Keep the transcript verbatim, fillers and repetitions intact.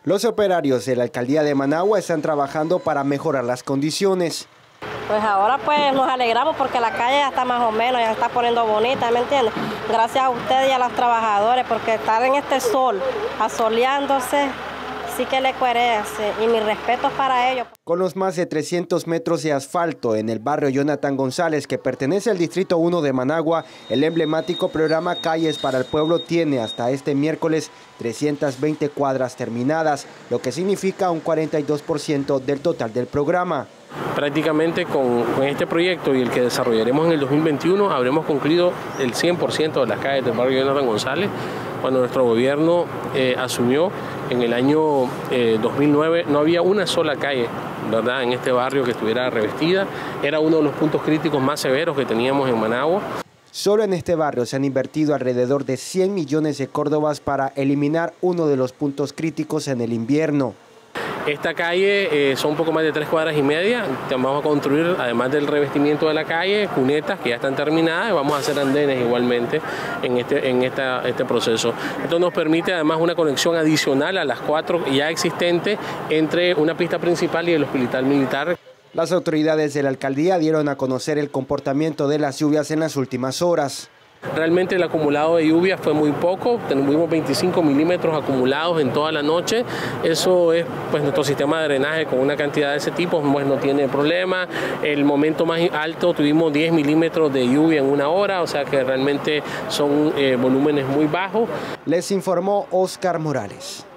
Los operarios de la alcaldía de Managua están trabajando para mejorar las condiciones. Pues ahora pues nos alegramos porque la calle ya está más o menos, ya está poniendo bonita, ¿me entiendes? Gracias a ustedes y a los trabajadores, porque estar en este sol, asoleándose, sí que le cuerece, y mis respetos para ellos. Con los más de trescientos metros de asfalto en el barrio Jonathan González, que pertenece al Distrito uno de Managua, el emblemático programa Calles para el Pueblo tiene hasta este miércoles trescientas veinte cuadras terminadas, lo que significa un cuarenta y dos por ciento del total del programa. Prácticamente con, con este proyecto y el que desarrollaremos en el dos mil veintiuno habremos concluido el cien por ciento de las calles del barrio Jonathan González. Cuando nuestro gobierno eh, asumió en el año eh, dos mil nueve no había una sola calle, ¿verdad?, en este barrio que estuviera revestida. Era uno de los puntos críticos más severos que teníamos en Managua. Solo en este barrio se han invertido alrededor de cien millones de córdobas para eliminar uno de los puntos críticos en el invierno. Esta calle eh, son un poco más de tres cuadras y media. Vamos a construir, además del revestimiento de la calle, cunetas que ya están terminadas, y vamos a hacer andenes igualmente en este, en esta, este proceso. Esto nos permite además una conexión adicional a las cuatro ya existentes entre una pista principal y el hospital militar. Las autoridades de la alcaldía dieron a conocer el comportamiento de las lluvias en las últimas horas. Realmente el acumulado de lluvia fue muy poco, tuvimos veinticinco milímetros acumulados en toda la noche. Eso es, pues, nuestro sistema de drenaje con una cantidad de ese tipo, pues no tiene problema. El momento más alto tuvimos diez milímetros de lluvia en una hora, o sea que realmente son eh, volúmenes muy bajos. Les informó Oscar Morales.